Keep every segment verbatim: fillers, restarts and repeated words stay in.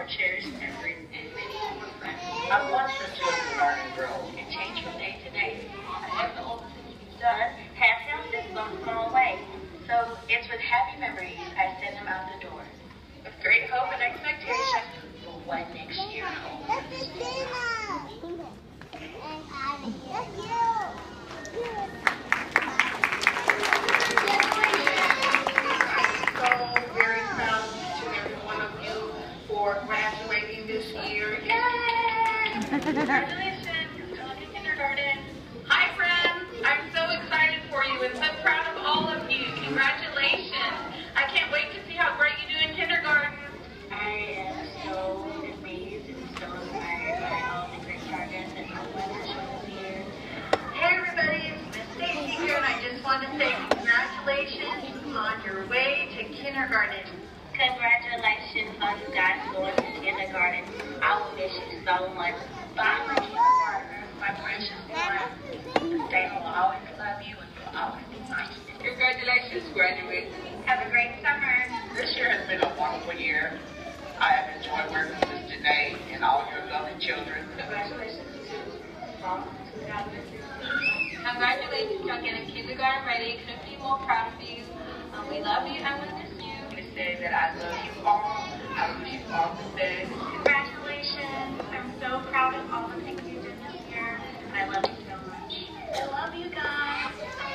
cherished memories, and many more friends. I've watched the children learn and grow and change from day to day. I have the oldest son, half him this long, small way. So it's with happy memories I send him out the door. With great hope and expectation for what next year holds. Graduating this year. Yay! Congratulations, going to kindergarten. Hi friends, I'm so excited for you and so proud of all of you. Congratulations. I can't wait to see how great you do in kindergarten. I am so amazed and so inspired by all the great progress that my mother shows here. Hey everybody, it's Miss Stacy here, and I just want to say congratulations on your way to kindergarten. Congratulations on you guys going to kindergarten. I will miss you so much. Bye, my kindergartners, my precious ones. They will always love you and will always be nice. Congratulations, graduates. Have a great summer. This year has been a wonderful year. I have enjoyed working with Miz Janae and all your lovely children. Congratulations to all. Congratulations on getting kindergarten ready. Couldn't be more proud of you. Um, we love you and we miss you. Say that I love you all. I wish you all the best. Congratulations. I'm so proud of all the things you did this year. And I love you so much. I love you guys.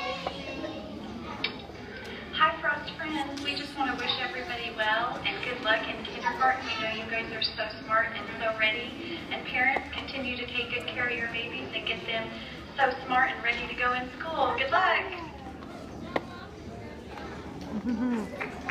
Hi, Frost friends. We just want to wish everybody well and good luck in kindergarten. We know you guys are so smart and so ready. And parents, continue to take good care of your babies and get them so smart and ready to go in school. Good luck.